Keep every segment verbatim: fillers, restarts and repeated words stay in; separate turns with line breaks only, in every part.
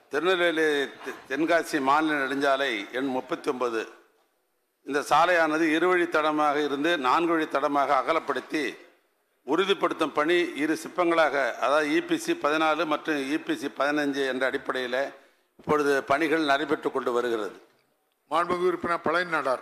திருநெல்வேலி தென்காசி மாநில நெடுஞ்சாலை எண் முப்பத்தி ஒன்பது இந்த சாலையானது இருவழி தடமாக இருந்து நான்கு வழி தடமாக அகலப்படுத்தி உறுதிப்படுத்தும் பணி இரு சிப்பங்களாக, அதாவது இபிசி பதினாலு மற்றும் இபிசி பதினஞ்சு என்ற அடிப்படையில் இப்பொழுது பணிகள் நடைபெற்று கொண்டு வருகிறது.
மாண்புமிகு உறுப்பினர் பழனிநாடார்.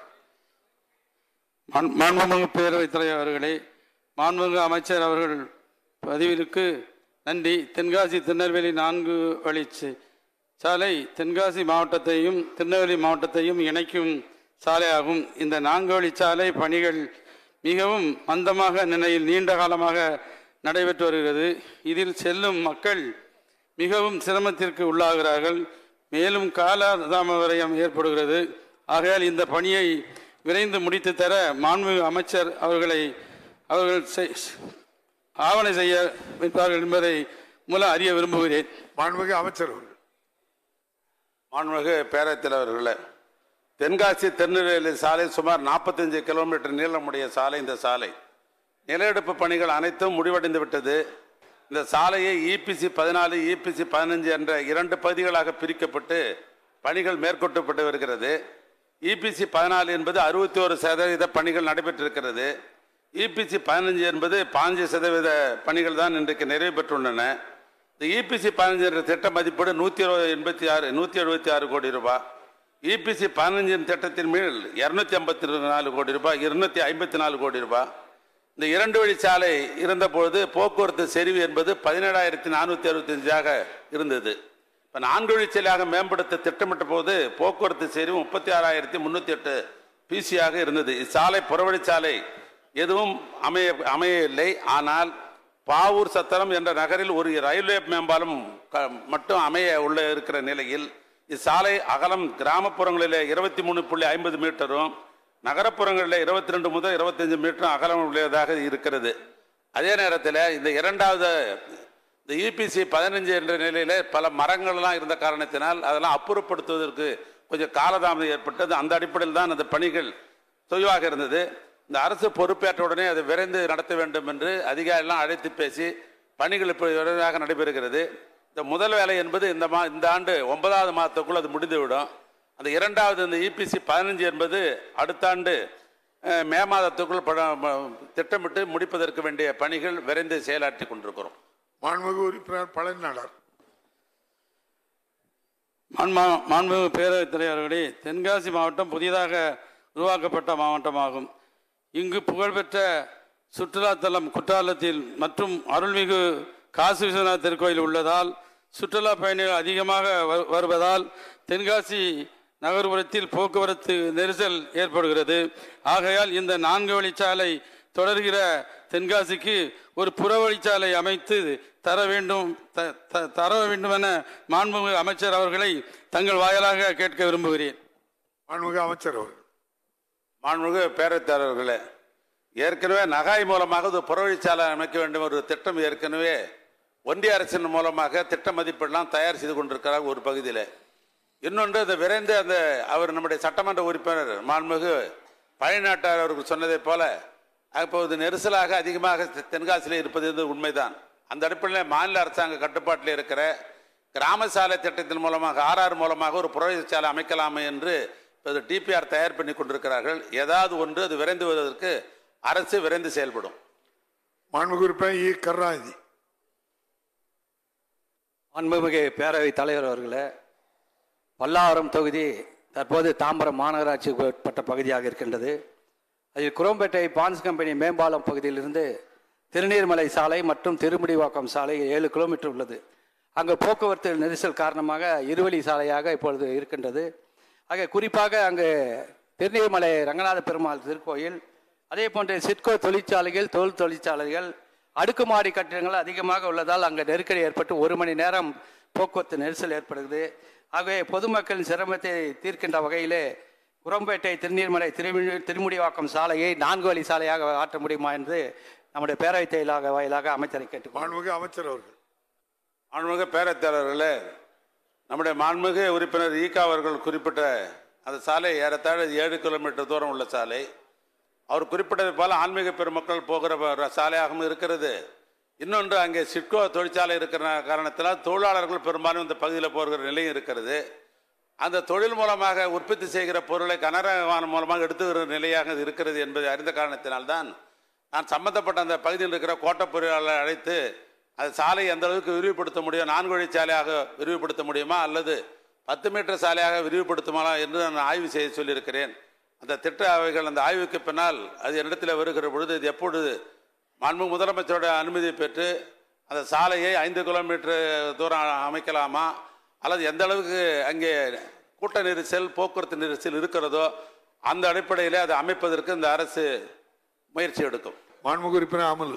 மாண்புமிகு பேரவைத் தலைவர் அவர்களே, மாண்புமிகு அமைச்சர் அவர்கள் பதிவிற்கு நன்றி. தென்காசி திருநெல்வேலி நான்கு வழி சாலை தென்காசி மாவட்டத்தையும் திருநெல்வேலி மாவட்டத்தையும் இணைக்கும் சாலையாகும். இந்த நான்கு வழி சாலை பணிகள் மிகவும் மந்தமாக நிலையில் நீண்ட காலமாக நடைபெற்று வருகிறது. இதில் செல்லும் மக்கள் மிகவும் சிரமத்திற்கு உள்ளாகிறார்கள். மேலும் காலதாமதம் ஏற்படுகிறது. ஆகையால் இந்த பணியை விரைந்து முடித்து தர மாண்புமிகு அமைச்சர் அவர்களை அவர்கள் ஆவணை செய்ய வைப்பார்கள் என்பதை மூலம் அறிய விரும்புகிறேன்.
மாண்புமிகு அமைச்சர்.
மாண்புமிகு பேரவைத் தலைவர்களே, தென்காசி திருநெல்வேலி சாலை சுமார் நாற்பத்தஞ்சு கிலோமீட்டர் நீளமுடைய சாலை. இந்த சாலை நிலஎடுப்பு பணிகள் அனைத்தும் முடிவடைந்து விட்டது. இந்த சாலையை இபிசி பதினாலு இபிசி பதினஞ்சு என்ற இரண்டு பகுதிகளாக பிரிக்கப்பட்டு பணிகள் மேற்கொள்ளப்பட்டு வருகிறது. இபிசி பதினாலு என்பது அறுபத்தி ஒரு சதவீத பணிகள் நடைபெற்றிருக்கிறது. இபிசி பதினஞ்சு என்பது பாஞ்சு சதவீத பணிகள் தான் இன்றைக்கு நிறைவு பெற்றுள்ளன. இந்த இபிசி பதினஞ்சு என்ற திட்ட மதிப்பீடு நூற்றி எண்பத்தி ஆறு நூற்றி எழுபத்தி ஆறு கோடி ரூபாய். இபிசி பதினஞ்சின் திட்டத்தின் மேல் இருநூத்தி ஐம்பத்தி நாலு கோடி ரூபாய் இருநூத்தி ஐம்பத்தி நாலு கோடி ரூபாய். இந்த இரண்டு வழி சாலை இருந்தபொழுது போக்குவரத்து செறிவு என்பது பதினேழாயிரத்தி நானூற்றி அறுபத்தி அஞ்சாக இருந்தது. இப்போ நான்கு வழி சாலையாக மேம்படுத்த திட்டமிட்ட போது போக்குவரத்து செறிவு முப்பத்தி ஆறாயிரத்தி முன்னூற்றி எட்டு பிசியாக இருந்தது. இச்சாலை புறவழிச்சாலை எதுவும் அமைய அமையவில்லை. ஆனால் பாவூர் சத்திரம் என்ற நகரில் ஒரு ரயில்வே மேம்பாலம் மட்டும் அமைய உள்ள இருக்கிற நிலையில் இச்சாலை அகலம் கிராமப்புறங்களில் இருபத்தி மூணு புள்ளி ஐம்பது மீட்டரும் நகரப்புறங்களில் இருபத்தி ரெண்டு முதல் இருபத்தஞ்சு மீட்டரும் அகலம் உள்ளதாக இருக்கிறது. அதே நேரத்தில் இந்த இரண்டாவது இந்த இபிசி பதினஞ்சு என்ற நிலையில் பல மரங்கள்லாம் இருந்த காரணத்தினால் அதெல்லாம் அப்புறப்படுத்துவதற்கு கொஞ்சம் காலதாமதம் ஏற்பட்டது. அந்த அடிப்படையில் தான் அந்த பணிகள் தொய்வாக இருந்தது. இந்த அரசு பொறுப்பேற்ற உடனே அதை விரைந்து நடத்த வேண்டும் என்று அதிகாரிலாம் அழைத்து பேசி பணிகள் இப்போ விரைவாக நடைபெறுகிறது. இந்த முதல் வேலை என்பது இந்த மா இந்த ஆண்டு ஒன்பதாவது மாதத்துக்குள் அது முடிந்துவிடும். அந்த இரண்டாவது இந்த இபிசி பதினஞ்சு என்பது அடுத்த ஆண்டு மே மாதத்துக்குள் திட்டமிட்டு முடிப்பதற்கு வேண்டிய பணிகள் விரைந்து செயலாற்றி கொண்டிருக்கிறோம்.
மாண்புமிகு உறுப்பினர் பழனிநாடார்.
மாண்புமிகு பேரவைத் தலைவர்களே, தென்காசி மாவட்டம் புதிதாக உருவாக்கப்பட்ட மாவட்டமாகும். இங்கு புகழ்பெற்ற சுற்றுலாத்தலம் குற்றாலத்தில் மற்றும் அருள்மிகு காசி விஸ்வநாதர் திருக்கோயில் உள்ளதால் சுற்றுலா பயணிகள் அதிகமாக வருவதால் தென்காசி நகர்ப்புறத்தில் போக்குவரத்து நெரிசல் ஏற்படுகிறது. ஆகையால் இந்த நான்கு வழிச்சாலை தொடர்கிற தென்காசிக்கு ஒரு புறவழிச்சாலை அமைத்து தர வேண்டும் தர வேண்டும் என மாண்புமிகு அமைச்சர் அவர்களை தங்கள் வாயிலாக கேட்க விரும்புகிறேன்.
மாண்புமிகு அமைச்சர் அவர்கள்.
மாண்புமிகு பேரவைத் தலைவர்களே, ஏற்கனவே நகாய் மூலமாக ஒரு புறவழிச்சாலை அமைக்க வேண்டும் ஒரு திட்டம் ஏற்கனவே ஒன்றிய அரசின் மூலமாக திட்ட மதிப்பீடெல்லாம் தயார் செய்து கொண்டிருக்கிறார் ஒரு பகுதியில். இன்னொன்று அதை விரைந்து அந்த அவர் நம்முடைய சட்டமன்ற உறுப்பினர் மாண்புமிகு பழனிநாட்டார் அவர்கள் சொன்னதை போல அப்போது நெரிசலாக அதிகமாக தென்காசியில் இருப்பது உண்மைதான். அந்த அடிப்படையில் மாநில அரசாங்க கட்டுப்பாட்டில் இருக்கிற கிராம சாலை திட்டத்தின் மூலமாக ஆர்ஆர் மூலமாக ஒரு புறவழிச்சாலை அமைக்கலாமே என்று இப்போது டிபிஆர் தயார் பண்ணி கொண்டிருக்கிறார்கள். ஏதாவது ஒன்று அது விரைந்து வருவதற்கு அரசு விரைந்து செயல்படும்.
மாண்புமிகு உறுப்பினர் இ கருணாநிதி.
மாண்புமிகு பேரவைத் தலைவர் அவர்களே, பல்லாவரம் தொகுதி தற்போது தாம்பரம் மாநகராட்சிக்கு உட்பட்ட பகுதியாக இருக்கின்றது. அதில் குரோம்பேட்டை பான்ஸ் கம்பெனி மேம்பாலம் பகுதியிலிருந்து திருநீர்மலை சாலை மற்றும் திருமுடிவாக்கம் சாலை ஏழு கிலோமீட்டர் உள்ளது. அங்கு போக்குவரத்து நெரிசல் காரணமாக இருவழி சாலையாக இப்பொழுது இருக்கின்றது. ஆக குறிப்பாக அங்கு திருநீர்மலை ரங்கநாத பெருமாள் திருக்கோயில், அதே போன்ற சிட்கோ தொழிற்சாலைகள் தோல் தொழிற்சாலைகள் அடுக்குமாடி கட்டிடங்கள் அதிகமாக உள்ளதால் அங்கே நெருக்கடி ஏற்பட்டு ஒரு மணி நேரம் போக்குவரத்து நெரிசல் ஏற்படுகிறது. ஆகவே பொதுமக்களின் சிரமத்தை தீர்க்கின்ற வகையிலே குரோம்பேட்டை திருநீர்மலை திருமு திருமுடிவாக்கம் சாலையை நான்கு வழி சாலையாக ஆற்ற முடியுமா என்று நம்முடைய பேரவைத் தலைவர் வாயிலாக அமைச்சரை கேட்டுக்
மாண்புமிகு அமைச்சர் அவர்கள்.
மாண்புமிகு பேரவைத் தலைவர்களே, நம்முடைய மாண்புமிகு உறுப்பினர் ஈகா அவர்கள் குறிப்பிட்ட அந்த சாலை ஏறத்தாழ ஏழு கிலோமீட்டர் தூரம் உள்ள சாலை. அவர் குறிப்பிட்டது போல ஆன்மீக பெருமக்கள் போகிற சாலையாகவும் இருக்கிறது. இன்னொன்று அங்கே சிட்கோ தொழிற்சாலை இருக்கிற காரணத்தினால் தொழிலாளர்கள் பெரும்பாலும் இந்த பகுதியில் போகிற நிலையும் இருக்கிறது. அந்த தொழில் மூலமாக உற்பத்தி செய்கிற பொருளை கனரக விமானம் மூலமாக எடுத்து வருகிற நிலையாக இருக்கிறது என்பதை அறிந்த காரணத்தினால்தான் நான் சம்பந்தப்பட்ட அந்த பகுதியில் இருக்கிற கோட்ட பொறியாளரை அழைத்து அந்த சாலை எந்த அளவுக்கு விரிவுபடுத்த முடியும், நான்கு வழி சாலையாக விரிவுபடுத்த முடியுமா அல்லது பத்து மீட்டர் சாலையாக விரிவுபடுத்துமா என்று நான் ஆய்வு செய்ய சொல்லியிருக்கிறேன். அந்த திட்ட அவைகள் அந்த ஆய்வுக்கு பின்னால் அது என்னிடத்தில் வருகிற பொழுது இது எப்பொழுது மாண்பு முதலமைச்சரோட அனுமதியை பெற்று அந்த சாலையை ஐந்து கிலோமீட்டர் தூரம் அமைக்கலாமா அல்லது எந்த அளவுக்கு அங்கே கூட்ட நெரிசல் போக்குவரத்து நெரிசல் இருக்கிறதோ அந்த அடிப்படையில் அதை அமைப்பதற்கு இந்த அரசு முயற்சி எடுக்கும்.
மாண்புமிகு உறுப்பினர் அமல்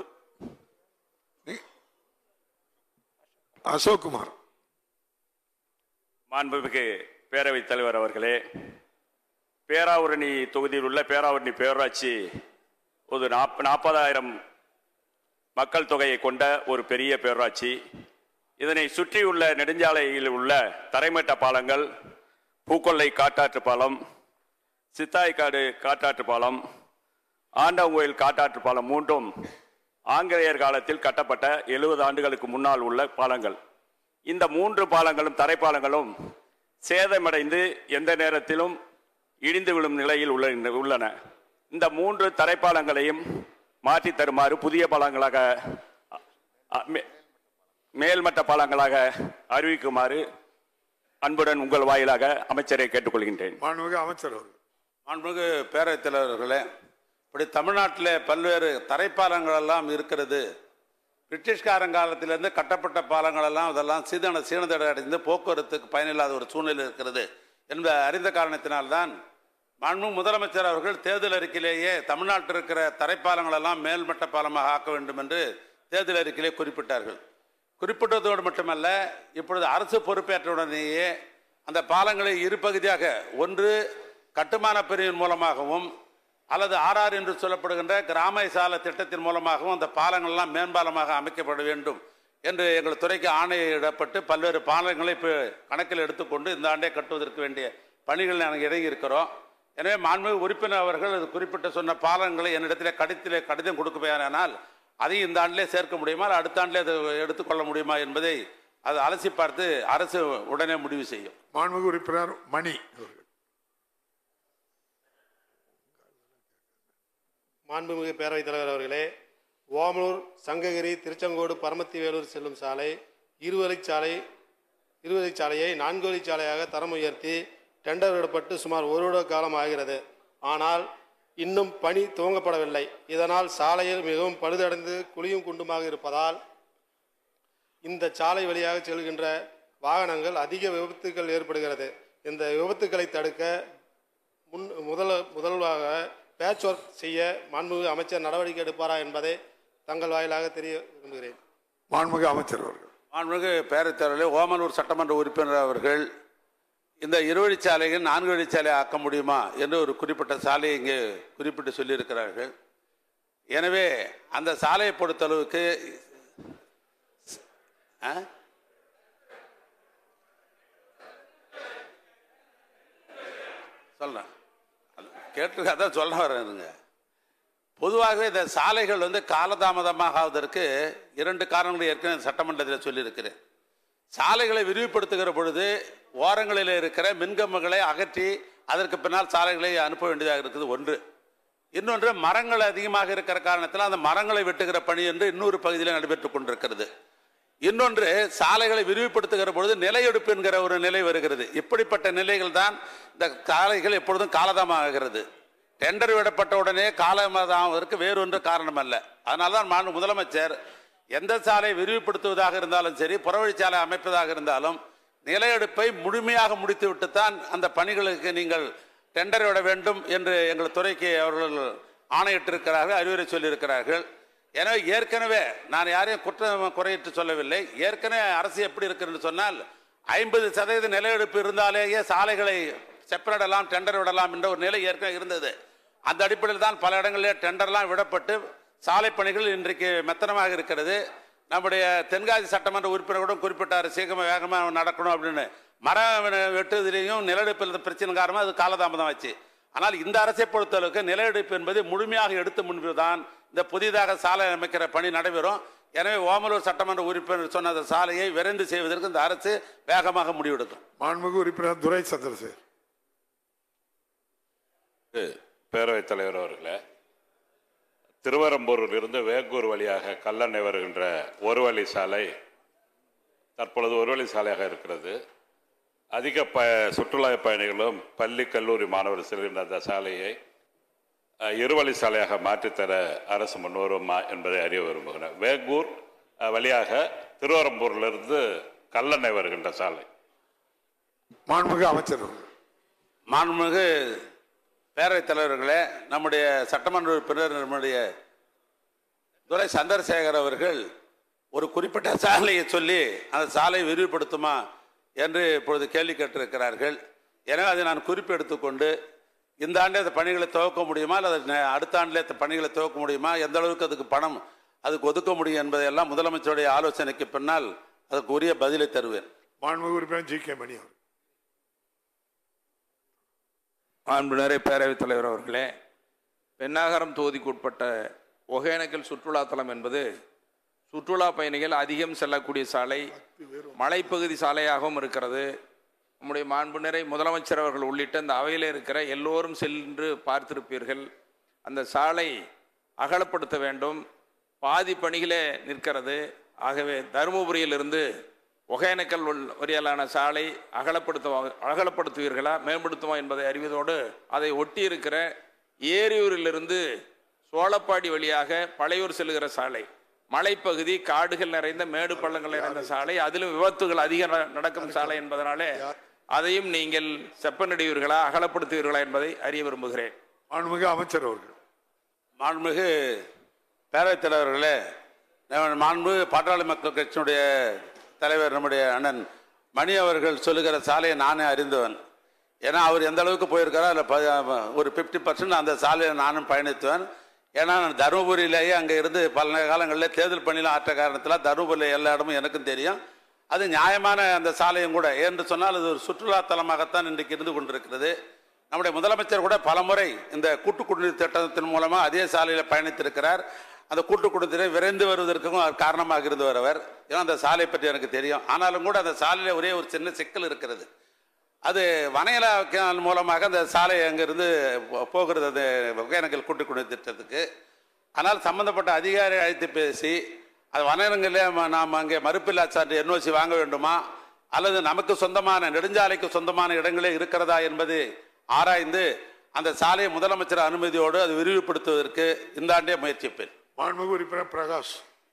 அசோக்குமார்.
மாண்புமிகு பேரவைத் தலைவர் அவர்களே, பேராவூரணி தொகுதியில் உள்ள பேராவூரணி பேரூராட்சி ஒரு நாற்ப நாற்பதாயிரம் மக்கள் தொகையை கொண்ட ஒரு பெரிய பேரூராட்சி. இதனை சுற்றியுள்ள நெடுஞ்சாலையில் உள்ள தரைமட்ட பாலங்கள், பூக்கொல்லை காட்டாற்று பாலம், சித்தாய்க்காடு காட்டாற்று பாலம், ஆண்டவங்கோயில் காட்டாற்று பாலம் மூன்றும் ஆங்கிலேயர் காலத்தில் கட்டப்பட்ட எழுபது ஆண்டுகளுக்கு முன்னால் உள்ள பாலங்கள். இந்த மூன்று பாலங்களும் தரைப்பாலங்களும் சேதமடைந்து எந்த நேரத்திலும் இடிந்து விழும் நிலையில் உள்ளன. இந்த மூன்று தரைப்பாலங்களையும் மாற்றி தருமாறு புதிய பாலங்களாக மேல்மட்ட பாலங்களாக அறிவிக்குமாறு அன்புடன் உங்கள் வாயிலாக அமைச்சரை கேட்டுக்கொள்கின்றேன்.
மாண்புமிகு அமைச்சர் அவர்கள்.
மாண்புமிகு பேரவைத் தலைவர்களே, இப்படி தமிழ்நாட்டில் பல்வேறு தரைப்பாலங்கள் எல்லாம் இருக்கிறது. பிரிட்டிஷ்காரங்காலத்திலிருந்து கட்டப்பட்ட பாலங்கள் எல்லாம் இதெல்லாம் சீதன சீனதடை அடைந்து போக்குவரத்துக்கு பயனில்லாத ஒரு சூழ்நிலை இருக்கிறது என்பதை அறிந்த காரணத்தினால்தான் மாண்பு முதலமைச்சர் அவர்கள் தேர்தல் அறிக்கையிலேயே தமிழ்நாட்டில் இருக்கிற தரைப்பாலங்கள் எல்லாம் மேல்மட்ட பாலமாக ஆக்க வேண்டும் என்று தேர்தல் அறிக்கையிலே குறிப்பிட்டார்கள். குறிப்பிட்டதோடு மட்டுமல்ல, இப்பொழுது அரசு பொறுப்பேற்றவுடனேயே அந்த பாலங்களை இரு பகுதியாக, ஒன்று கட்டுமான பிரிவின் மூலமாகவும் அல்லது ஆர்ஆர் என்று சொல்லப்படுகின்ற கிராம சால திட்டத்தின் மூலமாகவும் அந்த பாலங்கள் எல்லாம் மேம்பாலமாக அமைக்கப்பட வேண்டும் என்று எங்கள் துறைக்கு ஆணையிடப்பட்டு பல்வேறு பாலங்களை இப்போ கணக்கில் எடுத்துக்கொண்டு இந்த ஆண்டே கட்டுவதற்கு வேண்டிய பணிகள் நாங்கள் இறங்கி இருக்கிறோம். எனவே மாண்புமிகு உறுப்பினர் அவர்கள் அது குறிப்பிட்ட சொன்ன பாலங்களை என்னிடத்தில் கடிதத்திலே கடிதம் கொடுக்கப்பேனால் அதையும் இந்த ஆண்டிலே சேர்க்க முடியுமா, அடுத்த ஆண்டிலே அதை எடுத்துக்கொள்ள முடியுமா என்பதை அது அலசி பார்த்து அரசு உடனே முடிவு செய்யும்.
மாண்புமிகு உறுப்பினர் மணி.
மாண்புமிகு பேரவைத் தலைவர் அவர்களே, ஓமலூர் சங்ககிரி திருச்செங்கோடு பரமத்தி வேலூர் செல்லும் சாலை இருவழிச்சாலை இருவழிச்சாலையை நான்கு வழிச்சாலையாக தரம் உயர்த்தி டெண்டர் விடப்பட்டு சுமார் ஒரு வருட காலம் ஆகிறது. ஆனால் இன்னும் பணி துவங்கப்படவில்லை. இதனால் சாலையில் மிகவும் பழுதடைந்து குழியும் குண்டுமாக இருப்பதால் இந்த சாலை வழியாக செல்கின்ற வாகனங்கள் அதிக விபத்துக்கள் ஏற்படுகிறது. இந்த விபத்துக்களை தடுக்க முன் முதல முதல்வாக பேட்ச் ஒர்க் செய்ய மாண்புமிகு அமைச்சர் நடவடிக்கை எடுப்பாரா என்பதை தங்கள் வாயிலாக தெரிய விரும்புகிறேன்.
மாண்புமிகு அமைச்சர் அவர்கள்.
மாண்புமிகு பேரவைத் தலைவர்களே, ஓமலூர் சட்டமன்ற உறுப்பினர் அவர்கள் இந்த இருவழிச்சாலைகள் நான்கு வழிச்சாலை ஆக்க முடியுமா என்று ஒரு குறிப்பிட்ட சாலையை இங்கே குறிப்பிட்டு சொல்லியிருக்கிறார்கள். எனவே அந்த சாலையை பொறுத்தளவுக்கு சொல்றேன் கேட்டு அதான் சொல்ல வரேனுங்க. பொதுவாகவே இந்த சாலைகள் வந்து காலதாமதமாக ஆவதற்கு இரண்டு காரணங்கள் ஏற்கனவே சட்டமன்றத்தில் சொல்லியிருக்கிறேன். சாலைகளை விரிவுபடுத்துகிற பொழுது ஓரங்களில் இருக்கிற மின்கம்பங்களை அகற்றி அதற்கு பின்னால் சாலைகளை அனுப்ப வேண்டியதாக இருக்குது ஒன்று. இன்னொன்று, மரங்கள் அதிகமாக இருக்கிற காரணத்தில் அந்த மரங்களை வெட்டுகிற பணி என்று இன்னொரு பகுதியில் நடைபெற்றுக் கொண்டிருக்கிறது. இன்னொன்று, சாலைகளை விரிவுபடுத்துகிற பொழுது நிலையெடுப்பு என்கிற ஒரு நிலை வருகிறது. இப்படிப்பட்ட நிலைகள் தான் இந்த சாலைகள் எப்பொழுதும் காலதாமதமாகிறது. டெண்டர் விடப்பட்ட உடனே காலதாமதற்கு வேறொன்று காரணம் அல்ல. அதனால தான் மாண்பு முதலமைச்சர் எந்த சாலை விரிவுபடுத்துவதாக இருந்தாலும் சரி, புறவழிச்சாலை அமைப்பதாக இருந்தாலும் நிலையெடுப்பை முழுமையாக முடித்துவிட்டு தான் அந்த பணிகளுக்கு நீங்கள் டெண்டர் விட வேண்டும் என்று எங்கள் துறைக்கு அவர்கள் ஆணையிட்டிருக்கிறார்கள், அறிவுரை சொல்லியிருக்கிறார்கள். எனவே ஏற்கனவே நான் யாரையும் குற்றம் குறையிட்டு சொல்லவில்லை. ஏற்கனவே அரசு எப்படி இருக்குன்னு சொன்னால் ஐம்பது சதவீத நிலையெடுப்பு இருந்தாலேயே சாலைகளை செப்பனிடலாம், டெண்டர் விடலாம் என்ற ஒரு நிலை ஏற்கனவே இருந்தது. அந்த அடிப்படையில் தான் பல இடங்களிலே டெண்டர்லாம் விடப்பட்டு சாலை பணிகள் இன்றைக்கு மெத்தனமாக இருக்கிறது. நம்முடைய தென்காசி சட்டமன்ற உறுப்பினர்களும் குறிப்பிட்டார் சீக்கிரமாக வேகமாக நடக்கணும் அப்படின்னு. மரம் வெட்டுவதிலையும் நிலநடுப்பு பிரச்சனை காரணமாக அது காலதாமதம் ஆச்சு. ஆனால் இந்த அரசை பொறுத்தளவுக்கு நிலநடுப்பு என்பது முழுமையாக எடுத்து முன்புதான் இந்த புதிதாக சாலை அமைக்கிற பணி நடைபெறும். எனவே ஓமலூர் சட்டமன்ற உறுப்பினர் சொன்ன அந்த சாலையை விரைந்து செய்வதற்கு இந்த அரசு வேகமாக முடிவெடுக்கும்.
மாண்புமிகு உறுப்பினர் துரை சந்திரசேகர்.
பேரவைத் தலைவர் அவர்களே, திருவரம்பூரில் இருந்து வேங்கூர் வழியாக கல்லணை வருகின்ற ஒரு வழி சாலை தற்பொழுது ஒரு வழி சாலையாக இருக்கிறது. அதிக ப சுற்றுலா பயணிகளும் பள்ளி கல்லூரி மாணவர்கள் செல்கின்ற அந்த சாலையை இருவழி சாலையாக மாற்றித்தர அரசு முன்வருமா என்பதை அறிய விரும்புகிறேன். வேங்கூர் வழியாக திருவரம்பூரிலிருந்து கல்லணை வருகின்ற சாலை.
மாண்புமிகு அமைச்சர்.
மாண்புமிகு பேரவைத் தலைவர்களே, நம்முடைய சட்டமன்ற உறுப்பினர் நம்முடைய துரை சந்திரசேகர் அவர்கள் ஒரு குறிப்பிட்ட சாலையை சொல்லி அந்த சாலை விரிவுபடுத்துமா என்று இப்பொழுது கேள்வி கேட்டிருக்கிறார்கள். எனவே அதை நான் குறிப்பெடுத்துக்கொண்டு இந்த ஆண்டே அந்த பணிகளை துவக்க முடியுமா அல்லது அடுத்த ஆண்டிலே அந்த பணிகளை துவக்க முடியுமா, எந்த அளவுக்கு அதுக்கு பணம் அதுக்கு ஒதுக்க முடியும் என்பதையெல்லாம் முதலமைச்சருடைய ஆலோசனைக்கு பின்னால் அதுக்கு உரிய பதிலை தருவேன்.
மாண்புமிகு உறுப்பினர் ஜி கே மணி அவர்.
மாண்புமிகு பேரவைத் தலைவர் அவர்களே, பென்னாகரம் தொகுதிக்கு உட்பட்ட ஒகேனக்கல் சுற்றுலாத்தலம் என்பது சுற்றுலா பயணிகள் அதிகம் செல்லக்கூடிய சாலை, மலைப்பகுதி சாலையாகவும் இருக்கிறது. நம்முடைய மாண்புநிறை முதலமைச்சர் அவர்கள் உள்ளிட்ட இந்த அவையில் இருக்கிற எல்லோரும் சென்று பார்த்திருப்பீர்கள். அந்த சாலை அகலப்படுத்த வேண்டும், பாதி பணிகளே நிற்கிறது. ஆகவே தருமபுரியிலிருந்து ஒகேனக்கல் வரையிலான சாலை அகலப்படுத்த அகலப்படுத்துவீர்களா மேம்படுத்துமா என்பதை அறிவதோடு அதை ஒட்டி இருக்கிற ஏரியூரிலிருந்து சோழப்பாடி வழியாக பழையூர் செல்கிற சாலை, மலைப்பகுதி காடுகள் நிறைந்த மேடு பள்ளங்கள் நிறைந்த சாலை, அதிலும் விபத்துகள் அதிகம் நடக்கும் சாலை என்பதனாலே அதையும் நீங்கள் செப்பனிடுவீர்களா அகலப்படுத்துவீர்களா என்பதை அறிய விரும்புகிறேன்.
மாண்புமிகு அமைச்சர் அவர்கள்.
மாண்புமிகு பேரவைத் தலைவர்களே, மாண்புமிகு பாட்டாளி மக்கள் கட்சியினுடைய தலைவர் நம்முடைய அண்ணன் மணி அவர்கள் சொல்லுகிற சாலையை நானே அறிந்தவன். ஏன்னா அவர் எந்த அளவுக்கு போயிருக்காரோ அதில் ஒரு ஃபிஃப்டி பர்சன்ட் அந்த சாலையை நானும் பயணித்துவேன். ஏன்னா நான் தருமபுரியிலேயே அங்கே இருந்து பல காலங்களில் தேர்தல் பணியில் ஆற்ற காரணத்தில் தருமபுரியில் எல்லா இடமும் எனக்கும் தெரியும். அது நியாயமான அந்த சாலையும் கூட என்று சொன்னால் அது ஒரு சுற்றுலாத்தலமாகத்தான் இன்றைக்கு இருந்து கொண்டிருக்கிறது. நம்முடைய முதலமைச்சர் கூட பல முறை இந்த கூட்டு குடிநீர் திட்டத்தின் மூலமாக அதே சாலையில் பயணித்திருக்கிறார். அந்த கூட்டு குடிநீரை விரைந்து வருவதற்கும் காரணமாக இருந்து வரவர். ஏன்னா அந்த சாலை பற்றி எனக்கு தெரியும். ஆனாலும் கூட அந்த சாலையில் ஒரே ஒரு சின்ன சிக்கல் இருக்கிறது. அது வனையலா மூலமாக அந்த சாலை அங்கிருந்து போகிறது அந்த ஒகேனக்கல் கூட்டு குடிநீர் திட்டத்துக்கு. ஆனால் சம்பந்தப்பட்ட அதிகாரி அழைத்து பேசி அது வனங்களே நாம் அங்கே மறுப்பில்லா சான்று என்ஓசி வாங்க வேண்டுமா அல்லது நமக்கு சொந்தமான நெடுஞ்சாலைக்கு சொந்தமான இடங்களே இருக்கிறதா என்பது ஆராய்ந்து அந்த சாலையை முதலமைச்சர் அனுமதியோடு அது விரிவுபடுத்துவதற்கு இந்த ஆண்டே முயற்சிப்பேன்.
மாண்புமிகு உறுப்பினர் பிரகாஷ்.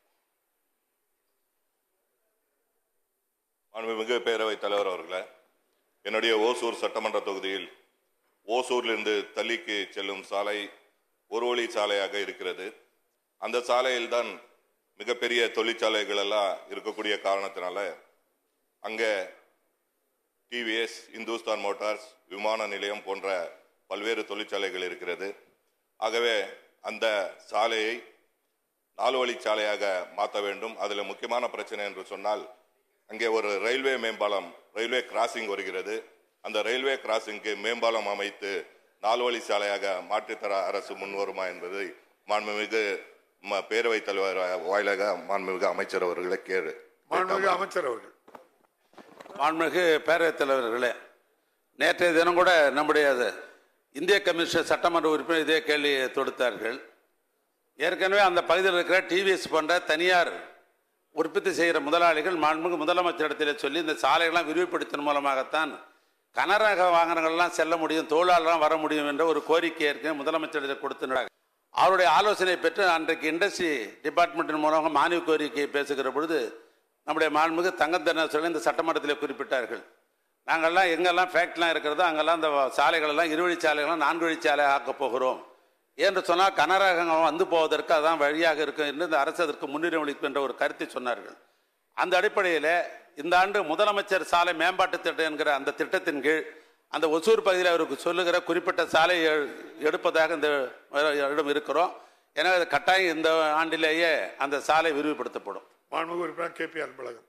மாண்புமிகு பேரவைத் தலைவர் அவர்களே, என்னுடைய ஓசூர் சட்டமன்ற தொகுதியில் ஓசூரிலிருந்து தள்ளிக்கு செல்லும் சாலை ஒரு வழி சாலையாக இருக்கிறது. அந்த சாலையில்தான் மிகப்பெரிய தொழிற்சாலைகள் எல்லாம் இருக்கக்கூடிய காரணத்தினால அங்கே டிவிஎஸ், இந்துஸ்தான் மோட்டார்ஸ், விமான நிலையம் போன்ற பல்வேறு தொழிற்சாலைகள் இருக்கிறது. ஆகவே அந்த சாலையை நாலு வழி சாலையாக மாற்ற வேண்டும். அதில் முக்கியமான பிரச்சனை என்று சொன்னால் அங்கே ஒரு ரயில்வே மேம்பாலம், ரயில்வே கிராசிங் வருகிறது. அந்த ரயில்வே கிராசிங்க்கு மேம்பாலம் அமைத்து நாலு வழி சாலையாக மாற்றித்தர அரசு முன்வருமா என்பதை மாண்புமிகு பேரவைத் தலைவர் வாயிலாக மாண்புமிகு அமைச்சர் அவர்களை கேடு.
மாண்புமிகு அமைச்சர் அவர்கள்.
மாண்புமிகு பேரவைத் தலைவர்களே, நேற்றைய தினம் கூட நம்முடைய இந்திய கம்யூனிஸ்ட் சட்டமன்ற உறுப்பினர் இதே கேள்வி தொடுத்தார்கள். ஏற்கனவே அந்த பகுதியில் இருக்கிற டிவிஎஸ் போன்ற தனியார் உற்பத்தி செய்கிற முதலாளிகள் மாண்புமிகு முதலமைச்சரிடத்தில் சொல்லி இந்த சாலைகள்லாம் விரிவுபடுத்தின் மூலமாகத்தான் கனரக வாகனங்கள்லாம் செல்ல முடியும், தொழிலாளர்லாம் வர முடியும் என்ற ஒரு கோரிக்கை ஏற்கனவே முதலமைச்சரிடம் கொடுத்து அவருடைய ஆலோசனை பெற்று அன்றைக்கு இண்டஸ்ட்ரி டிபார்ட்மெண்ட்டின் மூலமாக மானிய கோரிக்கையை பேசுகிற பொழுது நம்முடைய மாண்புமிகு தங்கத்தன சொல்லி இந்த சட்டமன்றத்தில் குறிப்பிட்டார்கள். நாங்கள்லாம் எங்கெல்லாம் ஃபேக்ட்ரிலாம் இருக்கிறதோ அங்கெல்லாம் இந்த சாலைகளெல்லாம் இருவழி சாலைகள்லாம் நான்கு வழி சாலை ஆக்கப் போகிறோம் என்று சொன்னால் கனரகங்கள் வந்து போவதற்கு அதான் வழியாக இருக்கும் என்று இந்த அரசு அதற்கு முன்னுரிமை அளிக்கும் என்ற ஒரு கருத்தை சொன்னார்கள். அந்த அடிப்படையில் இந்த ஆண்டு முதலமைச்சர் சாலை மேம்பாட்டு திட்டம் என்கிற அந்த திட்டத்தின் கீழ் அந்த ஒசூர் பகுதியில் அவருக்கு சொல்லுகிற குறிப்பிட்ட சாலை எடுப்பதாக இந்த இடம் இருக்கிறோம். எனவே கட்டாயம் இந்த ஆண்டிலேயே அந்த சாலை விரிவுபடுத்தப்படும்.
மாண்புமிகு உறுப்பினர் கே பி அன்பழகன்.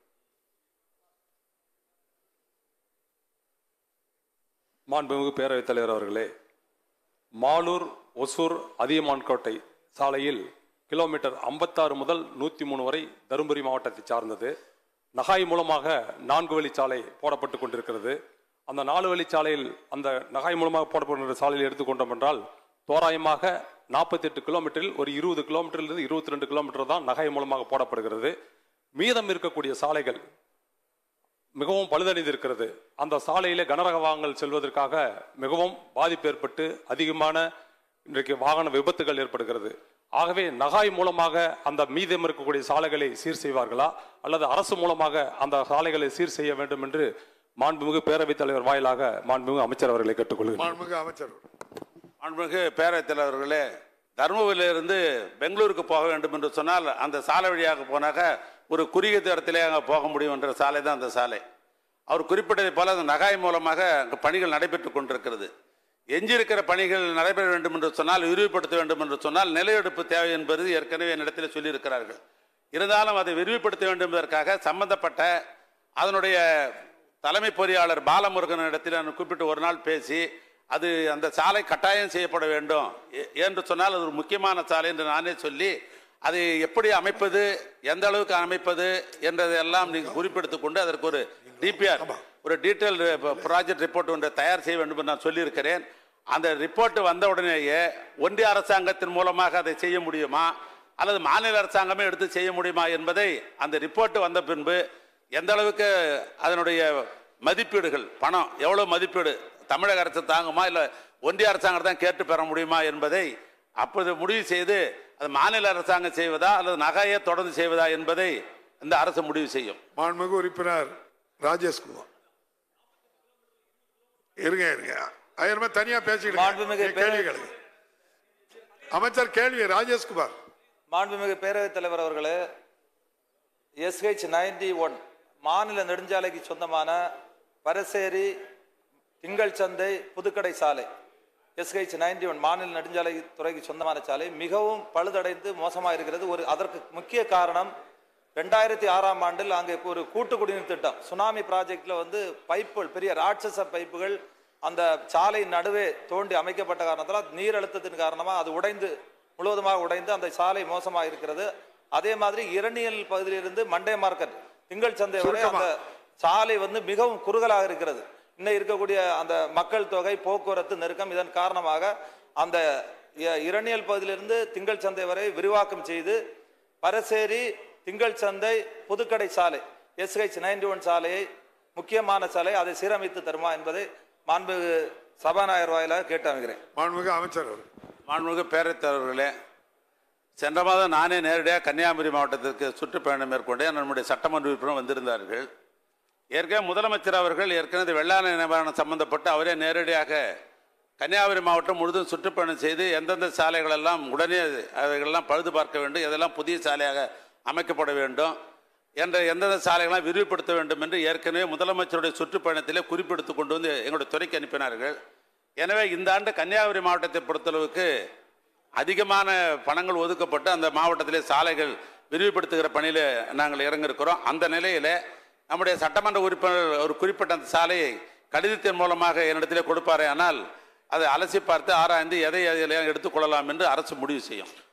மாண்புமிகு பேரவைத் தலைவர் அவர்களே, மாலூர் ஒசூர் அதியமான்கோட்டை சாலையில் கிலோமீட்டர் ஐம்பத்தாறு முதல் நூற்றி மூணு வரை தருமபுரி மாவட்டத்தை சார்ந்தது. நகாய் மூலமாக நான்கு வழிச்சாலை போடப்பட்டு கொண்டிருக்கிறது. அந்த நாலு வழிச்சாலையில் அந்த நகாய் மூலமாக போடப்படுகிற சாலையில் எடுத்துக்கொண்டோம் என்றால் தோராயமாக நாற்பத்தி எட்டு கிலோமீட்டரில் ஒரு இருபது கிலோமீட்டரிலிருந்து இருபத்தி ரெண்டு கிலோமீட்டர் தான் நகாய் மூலமாக போடப்படுகிறது. மீதம் இருக்கக்கூடிய சாலைகள் மிகவும் பழுதடைந்து இருக்கிறது. அந்த சாலையிலே கனரக வாகனங்கள் செல்வதற்காக மிகவும் பாதிப்பு ஏற்பட்டு அதிகமான இன்றைக்கு வாகன விபத்துகள் ஏற்படுகிறது. ஆகவே நகாய் மூலமாக அந்த மீதம் இருக்கக்கூடிய சாலைகளை சீர் செய்வார்களா அல்லது அரசு மூலமாக அந்த சாலைகளை சீர் செய்ய வேண்டும் என்று மாண்புமிகு பேரவைத் தலைவர் வாயிலாக மாண்புமிகு அமைச்சர் அவர்களை கேட்டுக்கொள்கிறேன்.
மாண்புமிகு அமைச்சர்.
மாண்புமிகு பேரவைத் தலைவர்களே, தருமபுரியிலிருந்து பெங்களூருக்கு போக வேண்டும் என்று சொன்னால் அந்த சாலை வழியாக போனாக்க ஒரு குறுகிய தூரத்திலே அங்கே போக முடியும் என்ற சாலை தான் அந்த சாலை. அவர் குறிப்பிட்டதை போல அந்த நகாய் மூலமாக அங்கே பணிகள் நடைபெற்று கொண்டிருக்கிறது. எஞ்சியிருக்கிற பணிகள் நடைபெற வேண்டும் என்று சொன்னால், விரிவுபடுத்த வேண்டும் என்று சொன்னால் நிலையெடுப்பு தேவை என்பது ஏற்கனவே என்னிடத்தில் சொல்லியிருக்கிறார்கள். இருந்தாலும் அதை விரிவுபடுத்த வேண்டும் என்பதற்காக சம்பந்தப்பட்ட அதனுடைய தலைமை பொறியாளர் பாலமுருகன் இடத்தில் நான் குறிப்பிட்டு ஒரு நாள் பேசி அது அந்த சாலை கட்டாயம் செய்யப்பட வேண்டும் என்று சொன்னால் அது ஒரு முக்கியமான சாலை என்று நானே சொல்லி அதை எப்படி அமைப்பது, எந்த அளவுக்கு அமைப்பது என்றதெல்லாம் நீங்கள் குறிப்பெடுத்துக் கொண்டு அதற்கு ஒரு டிபிஆர் ஒரு டீட்டெயில் ப்ராஜெக்ட் ரிப்போர்ட் ஒன்றை தயார் செய்ய வேண்டும் என்று நான் சொல்லியிருக்கிறேன். அந்த ரிப்போர்ட் வந்த உடனேயே ஒன்றிய அரசாங்கத்தின் மூலமாக அதை செய்ய முடியுமா அல்லது மாநில அரசாங்கமே எடுத்து செய்ய முடியுமா என்பதை அந்த ரிப்போர்ட் வந்த பின்பு எந்த அளவுக்கு அதனுடைய மதிப்பீடுகள், பணம் எவ்வளவு மதிப்பீடு தமிழக அரசு தாங்குமா இல்லை ஒன்றிய அரசாங்கம் தான் கேட்டு பெற முடியுமா என்பதை அப்போது முடிவு செய்து அது மாநில அரசாங்கம் செய்வதா அல்லது நகையை தொடர்ந்து செய்வதா என்பதை இந்த அரசு முடிவு செய்யும்.
மாண்புமிகு உறுப்பினர் ராஜேஷ்குமார். இருங்க இருங்க ஐயர்மா தனியா பேசிக்கிட்டு கேள்விகள். அமைச்சர் கேள்வி ராஜேஷ்குமார்.
மாண்புமிகு பேரவைத் தலைவர் அவர்களே, எஸ்ஹெச் நைன்டி ஒன் மாநில நெடுஞ்சாலைக்கு சொந்தமான பரசேரி திங்கள் சந்தை புதுக்கடை சாலை எஸ்ஹெச் நைன்டி ஒன் மாநில நெடுஞ்சாலை துறைக்கு சொந்தமான சாலை மிகவும் பழுதடைந்து மோசமாக இருக்கிறது. ஒரு அதற்கு முக்கிய காரணம் ரெண்டாயிரத்தி ஆறாம் ஆண்டில் அங்கே ஒரு கூட்டு குடிநீர் திட்டம் சுனாமி ப்ராஜெக்டில் வந்து பைப்புகள், பெரிய ராட்சச பைப்புகள் அந்த சாலை நடுவே தோண்டி அமைக்கப்பட்ட காரணத்தால் நீர் அழுத்தத்தின் காரணமாக அது உடைந்து முழுவதுமாக உடைந்து அந்த சாலை மோசமாக இருக்கிறது. அதே மாதிரி இரணியல் பகுதியிலிருந்து மண்டே மார்க்கெட் திங்கள் சந்தை வரை அந்த சாலை வந்து மிகவும் குறுகலாக இருக்கிறது. இன்னும் இருக்கக்கூடிய அந்த மக்கள் தொகை, போக்குவரத்து நெருக்கம் இதன் காரணமாக அந்த இரணியல் பகுதியிலிருந்து திங்கள் சந்தை வரை விரிவாக்கம் செய்து பரசேரி திங்கள் சந்தை புதுக்கடை சாலை எஸ்ஹெச் நைன்டி ஒன் சாலையை முக்கியமான சாலை அதை சீரமைத்து தருமா என்பதை மாண்புமிகு சபாநாயகர் வாயிலாக கேட்டு அமைகிறேன்.
மாண்புமிகு அமைச்சர்.
மாண்புமிகு பேரவைத் தலைவர்களே, சென்ற மாதம் நானே நேரடியாக கன்னியாகுமரி மாவட்டத்திற்கு சுற்றுப்பயணம் மேற்கொண்டேன். நம்முடைய சட்டமன்ற உறுப்பினர் வந்திருந்தார்கள். ஏற்கனவே முதலமைச்சர் அவர்கள் ஏற்கனவே வெள்ளாண நிவாரணம் சம்பந்தப்பட்டு அவரே நேரடியாக கன்னியாகுமரி மாவட்டம் முழுதும் சுற்றுப்பயணம் செய்து எந்தெந்த சாலைகள் எல்லாம் உடனே அவைகளெல்லாம் பழுது பார்க்க வேண்டும், எதெல்லாம் புதிய சாலையாக அமைக்கப்பட வேண்டும் என்ற எந்தெந்த சாலைகளாம் விரிவுபடுத்த வேண்டும் என்று ஏற்கனவே முதலமைச்சருடைய சுற்றுப்பயணத்திலே குறிப்பெடுத்து கொண்டு வந்து எங்களுடைய துறைக்கு அனுப்பினார்கள். எனவே இந்த ஆண்டு கன்னியாகுமரி மாவட்டத்தை பொறுத்தளவுக்கு அதிகமான பணங்கள் ஒதுக்கப்பட்டு அந்த மாவட்டத்திலே சாலைகள் விரிவுபடுத்துகிற பணியில் நாங்கள் இறங்கியிருக்கிறோம். அந்த நிலையில் நம்முடைய சட்டமன்ற உறுப்பினர் ஒரு குறிப்பிட்ட அந்த சாலையை கடிதத்தின் மூலமாக என்னிடத்திலே கொடுப்பாரே ஆனால் அதை அலசி பார்த்து ஆராய்ந்து எதை எதையெல்லாம் எடுத்துக்கொள்ளலாம் என்று அரசு முடிவு செய்யும்.